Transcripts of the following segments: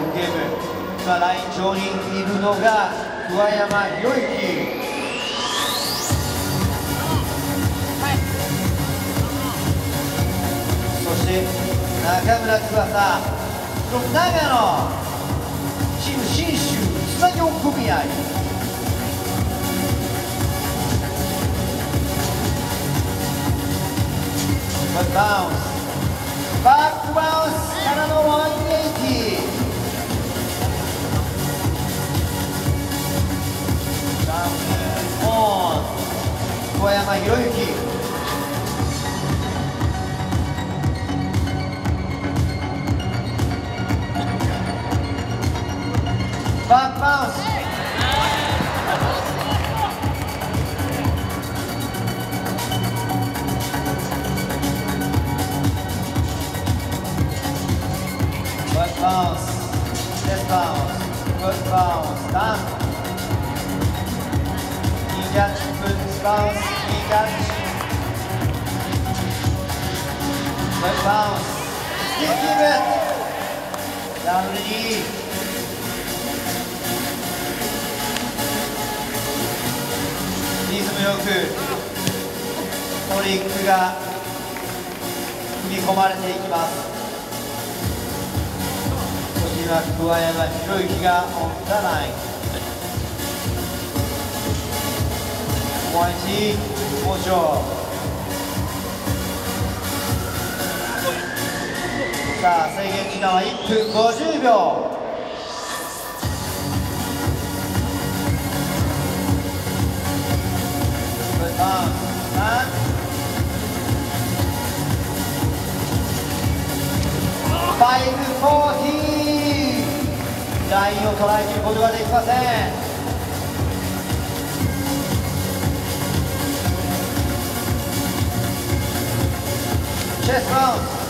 6ゲーム、今ライン上にいるのが桑山博之。そして中村翼、長野チーム信州作業組合。バックバウンス、バックバウンスからの180。ダウンオン、桑山博之。バックバウンス、バックバウンス、デスバウンス、バックバウンス、ダウン、いいキャッチ、フットバウンス、いいキャッチ、バックバウンス、スティッキング、ダウンにリズムよくトリックが組み込まれていきます。そして今桑山博之がオンザライン、180モーション。さあ制限時間は1分50秒。540、ラインを捉えきることができません。チェスバウンス。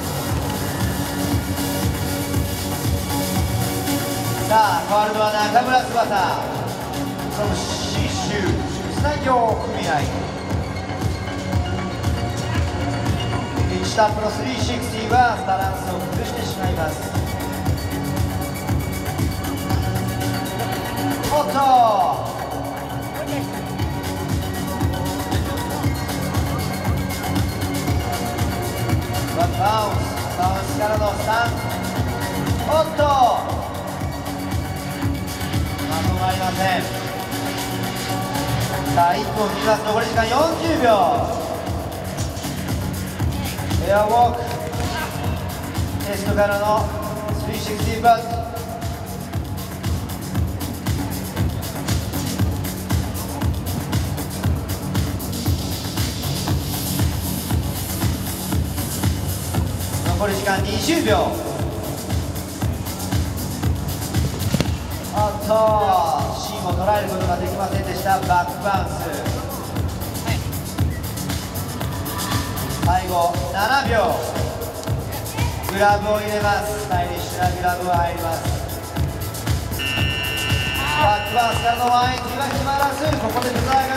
さあ変わるのは中村翼、その信州作業組合。1タップの360はバランスを崩してしまいます。おっとバウンスからの3、おっとまとまりません。さあ1分を切ります。残り時間40秒。エアウォーク、テストからの360バット。残り時間20秒。おっと芯を捉えることができませんでした。バックバウンス。最後7秒。グラブを入れます。スタイリッシュなグラブが入ります。バックバウンスからの180は決まらず、ここでブザーが